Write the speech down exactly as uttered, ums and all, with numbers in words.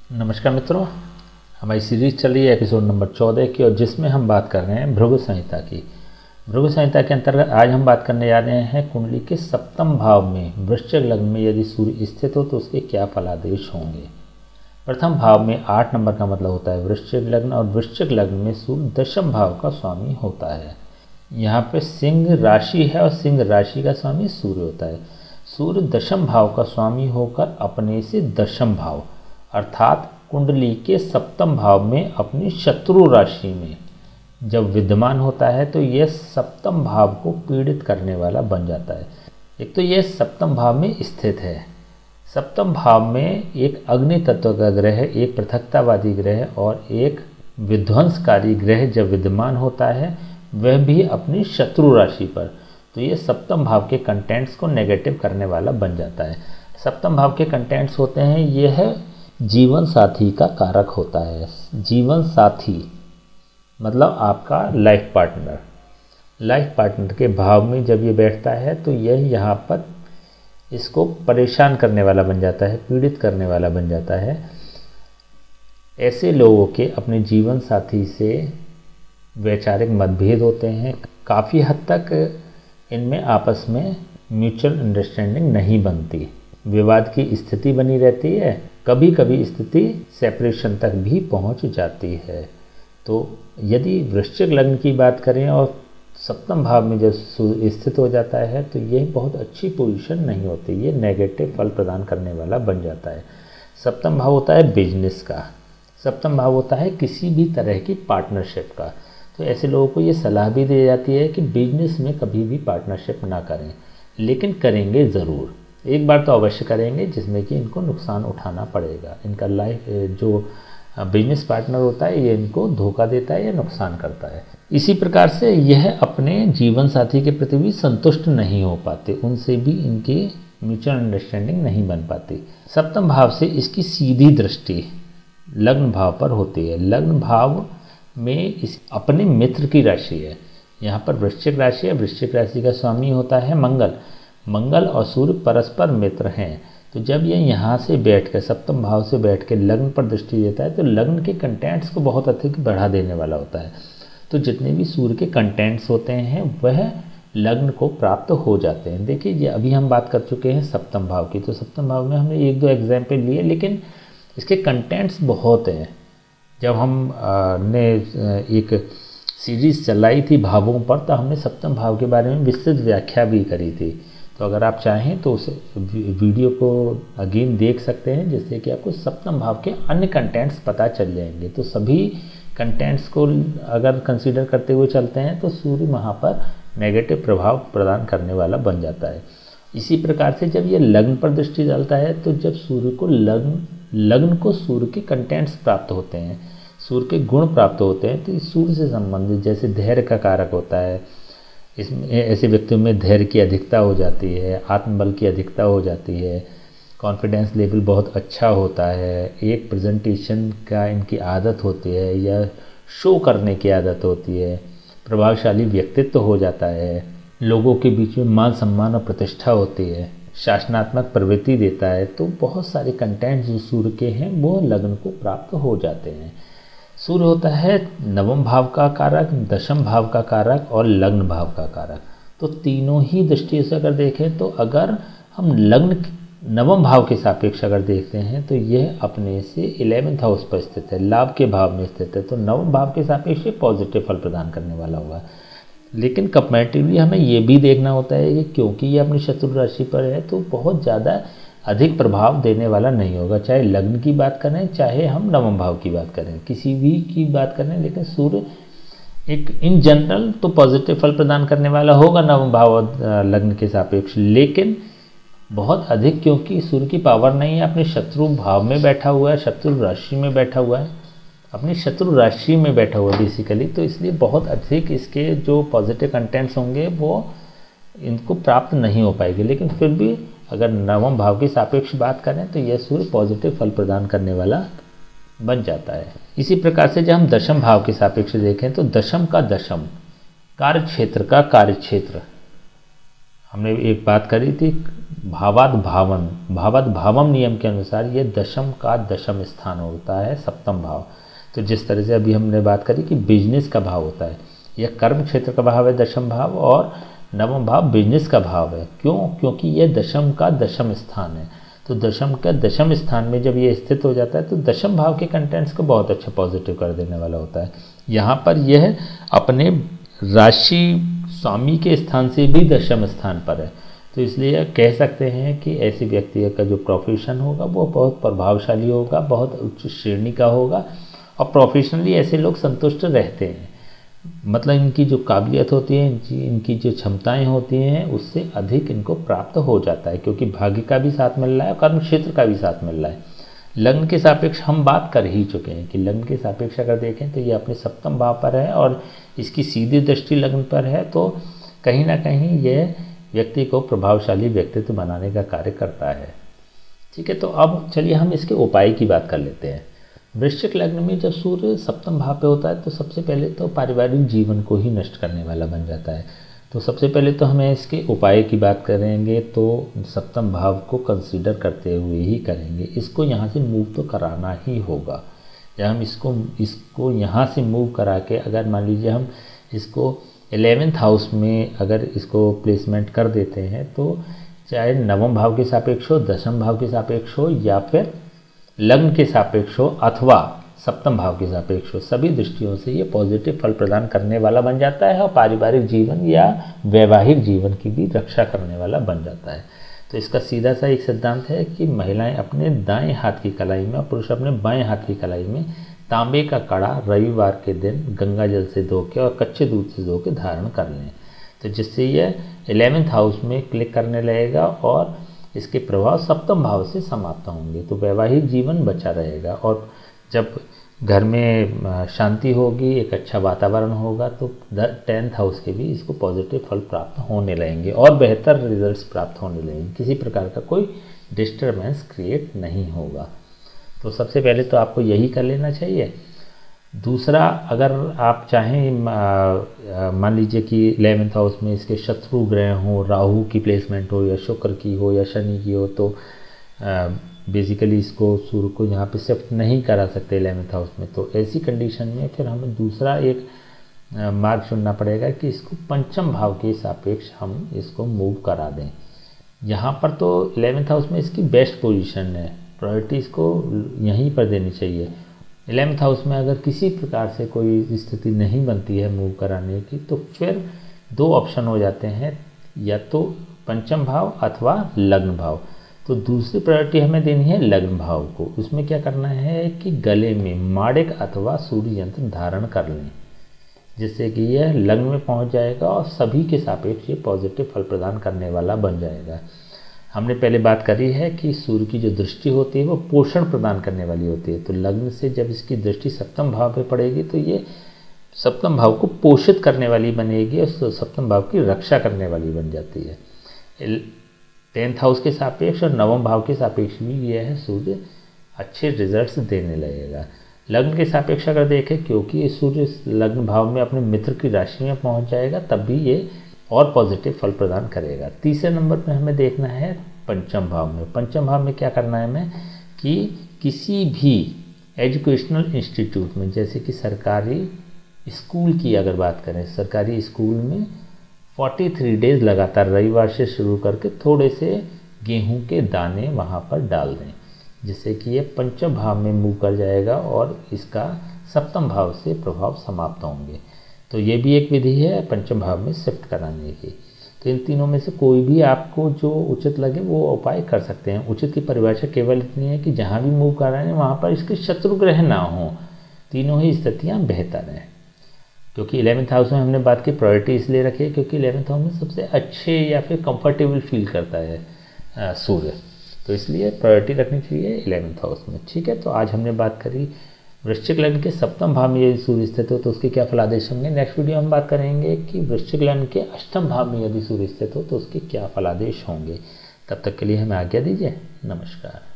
नमस्कार मित्रों, हमारी सीरीज चल रही है एपिसोड नंबर चौदह की, और जिसमें हम बात कर रहे हैं भृगु संहिता की। भृगु संहिता के अंतर्गत आज हम बात करने जा रहे हैं कुंडली के सप्तम भाव में वृश्चिक लग्न में यदि सूर्य स्थित हो तो उसके क्या फलादेश होंगे। प्रथम भाव में आठ नंबर का मतलब होता है वृश्चिक लग्न, और वृश्चिक लग्न में सूर्य दशम भाव का स्वामी होता है। यहाँ पे सिंह राशि है और सिंह राशि का स्वामी सूर्य होता है। सूर्य दशम भाव का स्वामी होकर अपने से दशम भाव अर्थात कुंडली के सप्तम भाव में अपनी शत्रु राशि में जब विद्यमान होता है तो यह सप्तम भाव को पीड़ित करने वाला बन जाता है। एक तो यह सप्तम भाव में स्थित है। सप्तम भाव में एक अग्नि तत्व का ग्रह, एक पृथकतावादी ग्रह और एक विध्वंसकारी ग्रह जब विद्यमान होता है, वह भी अपनी शत्रु राशि पर, तो ये सप्तम भाव के कंटेंट्स को नेगेटिव करने वाला बन जाता है। सप्तम भाव के कंटेंट्स होते हैं, यह जीवन साथी का कारक होता है। जीवन साथी मतलब आपका लाइफ पार्टनर। लाइफ पार्टनर के भाव में जब ये बैठता है तो यह यहाँ पर इसको परेशान करने वाला बन जाता है, पीड़ित करने वाला बन जाता है। ऐसे लोगों के अपने जीवन साथी से वैचारिक मतभेद होते हैं। काफ़ी हद तक इनमें आपस में म्यूचुअल अंडरस्टैंडिंग नहीं बनती, विवाद की स्थिति बनी रहती है। कभी कभी स्थिति सेपरेशन तक भी पहुंच जाती है। तो यदि वृश्चिक लग्न की बात करें और सप्तम भाव में जब सूर्य स्थित हो जाता है तो यह बहुत अच्छी पोजीशन नहीं होती, ये नेगेटिव फल प्रदान करने वाला बन जाता है। सप्तम भाव होता है बिजनेस का, सप्तम भाव होता है किसी भी तरह की पार्टनरशिप का। तो ऐसे लोगों को ये सलाह भी दी जाती है कि बिजनेस में कभी भी पार्टनरशिप ना करें, लेकिन करेंगे ज़रूर, एक बार तो अवश्य करेंगे जिसमें कि इनको नुकसान उठाना पड़ेगा। इनका लाइफ जो बिजनेस पार्टनर होता है ये इनको धोखा देता है या नुकसान करता है। इसी प्रकार से यह अपने जीवन साथी के प्रति भी संतुष्ट नहीं हो पाते, उनसे भी इनकी म्यूचुअल अंडरस्टैंडिंग नहीं बन पाती। सप्तम भाव से इसकी सीधी दृष्टि लग्न भाव पर होती है। लग्न भाव में इस अपने मित्र की राशि है, यहाँ पर वृश्चिक राशि है। वृश्चिक राशि का स्वामी होता है मंगल। मंगल और सूर्य परस्पर मित्र हैं। तो जब ये यहाँ से बैठकर सप्तम भाव से बैठ के लग्न पर दृष्टि देता है तो लग्न के कंटेंट्स को बहुत अधिक बढ़ा देने वाला होता है। तो जितने भी सूर्य के कंटेंट्स होते हैं वह लग्न को प्राप्त हो जाते हैं। देखिए, ये अभी हम बात कर चुके हैं सप्तम भाव की, तो सप्तम भाव में हमने एक दो एग्जाम्पल लिए, लेकिन इसके कंटेंट्स बहुत हैं। जब हम ने एक सीरीज चलाई थी भावों पर, तो हमने सप्तम भाव के बारे में विस्तृत व्याख्या भी करी थी। तो अगर आप चाहें तो उस वीडियो को अगेन देख सकते हैं, जिससे कि आपको सप्तम भाव के अन्य कंटेंट्स पता चल जाएंगे। तो सभी कंटेंट्स को अगर कंसीडर करते हुए चलते हैं तो सूर्य वहाँ पर नेगेटिव प्रभाव प्रदान करने वाला बन जाता है। इसी प्रकार से जब ये लग्न पर दृष्टि डालता है तो जब सूर्य को लग्न लग्न को सूर्य के कंटेंट्स प्राप्त होते हैं, सूर्य के गुण प्राप्त होते हैं, तो इस सूर्य से संबंधित जैसे धैर्य का कारक होता है, इसमें ऐसे व्यक्तियों में धैर्य की अधिकता हो जाती है, आत्मबल की अधिकता हो जाती है, कॉन्फिडेंस लेवल बहुत अच्छा होता है, एक प्रेजेंटेशन का इनकी आदत होती है या शो करने की आदत होती है, प्रभावशाली व्यक्तित्व हो जाता है, लोगों के बीच में मान सम्मान और प्रतिष्ठा होती है, शासनात्मक प्रवृत्ति देता है। तो बहुत सारे कंटेंट जो सूर्य के हैं वो लग्न को प्राप्त हो जाते हैं। सूर्य होता है नवम भाव का कारक, दशम भाव का कारक और लग्न भाव का कारक। तो तीनों ही दृष्टि से अगर देखें तो अगर हम लग्न नवम भाव के सापेक्ष अगर देखते हैं तो यह अपने से इलेवेंथ हाउस पर स्थित है, लाभ के भाव में स्थित है। तो नवम भाव के सापेक्ष पॉजिटिव फल प्रदान करने वाला होगा। लेकिन कंपैरेटिवली हमें ये भी देखना होता है कि क्योंकि ये अपनी शत्रु राशि पर है तो बहुत ज़्यादा अधिक प्रभाव देने वाला नहीं होगा। चाहे लग्न की बात करें, चाहे हम नवम भाव की बात करें, किसी भी की बात करें, लेकिन सूर्य एक इन जनरल तो पॉजिटिव फल प्रदान करने वाला होगा नवम भाव और लग्न के सापेक्ष। लेकिन बहुत अधिक, क्योंकि सूर्य की पावर नहीं है, अपने शत्रु भाव में बैठा हुआ है, शत्रु राशि में बैठा हुआ है, अपनी शत्रु राशि में बैठा हुआ है बेसिकली। तो इसलिए बहुत अधिक इसके जो पॉजिटिव कंटेंट्स होंगे वो इनको प्राप्त नहीं हो पाएगी। लेकिन फिर भी अगर नवम भाव की सापेक्ष बात करें तो यह सूर्य पॉजिटिव फल प्रदान करने वाला बन जाता है। इसी प्रकार से जब हम दशम भाव के सापेक्ष देखें तो दशम का दशम कार्य क्षेत्र का कार्य क्षेत्र, हमने एक बात करी थी भावाद भावन भावाद भावम नियम के अनुसार ये दशम का दशम स्थान होता है सप्तम भाव। तो जिस तरह से अभी हमने बात करी कि बिजनेस का भाव होता है, यह कर्म क्षेत्र का भाव है दशम भाव, और नवम भाव बिजनेस का भाव है। क्यों? क्योंकि ये दशम का दशम स्थान है। तो दशम का दशम स्थान में जब ये स्थित हो जाता है तो दशम भाव के कंटेंट्स को बहुत अच्छा पॉजिटिव कर देने वाला होता है। यहाँ पर यह अपने राशि स्वामी के स्थान से भी दशम स्थान पर है। तो इसलिए कह सकते हैं कि ऐसे व्यक्ति का जो प्रोफेशन होगा वो बहुत प्रभावशाली होगा, बहुत उच्च श्रेणी का होगा, और प्रोफेशनली ऐसे लोग संतुष्ट रहते हैं। मतलब इनकी जो काबिलियत होती है, इनकी इनकी जो क्षमताएं होती हैं, उससे अधिक इनको प्राप्त हो जाता है, क्योंकि भाग्य का भी साथ मिल रहा है, कर्म क्षेत्र का भी साथ मिल रहा है। लग्न के सापेक्ष हम बात कर ही चुके हैं कि लग्न के सापेक्ष अगर देखें तो ये अपने सप्तम भाव पर है और इसकी सीधी दृष्टि लग्न पर है, तो कहीं ना कहीं यह व्यक्ति को प्रभावशाली व्यक्तित्व बनाने का कार्य करता है। ठीक है, तो अब चलिए हम इसके उपाय की बात कर लेते हैं। वृश्चिक लग्न में जब सूर्य सप्तम भाव पे होता है तो सबसे पहले तो पारिवारिक जीवन को ही नष्ट करने वाला बन जाता है। तो सबसे पहले तो हमें इसके उपाय की बात करेंगे तो सप्तम भाव को कंसीडर करते हुए ही करेंगे। इसको यहाँ से मूव तो कराना ही होगा। जब हम इसको इसको यहाँ से मूव करा के अगर मान लीजिए हम इसको एलेवेंथ हाउस में अगर इसको प्लेसमेंट कर देते हैं, तो चाहे नवम भाव के सापेक्ष हो, दशम भाव के सापेक्ष हो, या फिर लग्न के सापेक्ष हो, अथवा सप्तम भाव के सापेक्ष हो, सभी दृष्टियों से ये पॉजिटिव फल प्रदान करने वाला बन जाता है और पारिवारिक जीवन या वैवाहिक जीवन की भी रक्षा करने वाला बन जाता है। तो इसका सीधा सा एक सिद्धांत है कि महिलाएं अपने दाएं हाथ की कलाई में और पुरुष अपने बाएं हाथ की कलाई में तांबे का कड़ा रविवार के दिन गंगा जल से धो के और कच्चे दूध से धो के धारण कर लें। तो जिससे यह इलेवेंथ हाउस में क्लिक करने लगेगा और इसके प्रभाव सप्तम भाव से समाप्त होंगे। तो वैवाहिक जीवन बचा रहेगा और जब घर में शांति होगी, एक अच्छा वातावरण होगा, तो टेंथ हाउस के भी इसको पॉजिटिव फल प्राप्त होने लगेंगे और बेहतर रिजल्ट्स प्राप्त होने लगेंगे। किसी प्रकार का कोई डिस्टर्बेंस क्रिएट नहीं होगा। तो सबसे पहले तो आपको यही कर लेना चाहिए। दूसरा, अगर आप चाहें, मान लीजिए कि इलेवेंथ हाउस में इसके शत्रु ग्रह हो, राहु की प्लेसमेंट हो या शुक्र की हो या शनि की हो, तो बेसिकली इसको सूर्य को यहाँ पे शिफ्ट नहीं करा सकते इलेवेंथ हाउस में। तो ऐसी कंडीशन में फिर हमें दूसरा एक मार्ग चुनना पड़ेगा कि इसको पंचम भाव के सापेक्ष हम इसको मूव करा दें। यहाँ पर तो इलेवेंथ हाउस में इसकी बेस्ट पोजीशन है, प्रायोरिटी इसको यहीं पर देनी चाहिए। इलेवेंथ हाउस में अगर किसी प्रकार से कोई स्थिति नहीं बनती है मूव कराने की, तो फिर दो ऑप्शन हो जाते हैं, या तो पंचम भाव अथवा लग्न भाव। तो दूसरी प्रायोरिटी हमें देनी है लग्न भाव को। उसमें क्या करना है कि गले में माड़िक अथवा सूर्य यंत्र धारण कर लें, जिससे कि यह लग्न में पहुंच जाएगा और सभी के सापेक्ष ये पॉजिटिव फल प्रदान करने वाला बन जाएगा। हमने पहले बात करी है कि सूर्य की जो दृष्टि होती है वो पोषण प्रदान करने वाली होती है। तो लग्न से जब इसकी दृष्टि सप्तम भाव पे पड़ेगी तो ये सप्तम भाव को पोषित करने वाली बनेगी और सप्तम भाव की रक्षा करने वाली बन जाती है। टेंथ हाउस के सापेक्ष और नवम भाव के सापेक्ष भी यह है सूर्य अच्छे रिजल्ट्स देने लगेगा। लग्न के सापेक्ष अगर देखें, क्योंकि ये सूर्य लग्न भाव में अपने मित्र की राशि में पहुंच जाएगा, तब भी ये और पॉजिटिव फल प्रदान करेगा। तीसरे नंबर पर हमें देखना है पंचम भाव में। पंचम भाव में क्या करना है हमें कि किसी भी एजुकेशनल इंस्टीट्यूट में, जैसे कि सरकारी स्कूल की अगर बात करें, सरकारी स्कूल में तैंतालीस डेज लगातार रविवार से शुरू करके थोड़े से गेहूं के दाने वहां पर डाल दें, जिससे कि ये पंचम भाव में मूव कर जाएगा और इसका सप्तम भाव से प्रभाव समाप्त होंगे। तो ये भी एक विधि है पंचम भाव में शिफ्ट कराने की। तो इन तीनों में से कोई भी आपको जो उचित लगे वो उपाय कर सकते हैं। उचित की परिभाषा केवल इतनी है कि जहाँ भी मूव कर रहे हैं वहाँ पर इसके शत्रु ग्रह ना हो, तीनों ही स्थितियाँ बेहतर हैं। क्योंकि इलेवेंथ हाउस में हमने बात की प्रायोरिटी इसलिए रखी है क्योंकि इलेवेंथ हाउस में सबसे अच्छे या फिर कंफर्टेबल फील करता है सूर्य, तो इसलिए प्रायोरिटी रखनी चाहिए इलेवेंथ हाउस में। ठीक है, तो आज हमने बात करी वृश्चिक लग्न के सप्तम भाव में यदि सूर्य स्थित हो तो उसके क्या फलादेश होंगे। नेक्स्ट वीडियो हम बात करेंगे कि वृश्चिक लग्न के अष्टम भाव में यदि सूर्य स्थित हो तो उसके क्या फलादेश होंगे। तब तक के लिए हमें आज्ञा दीजिए। नमस्कार।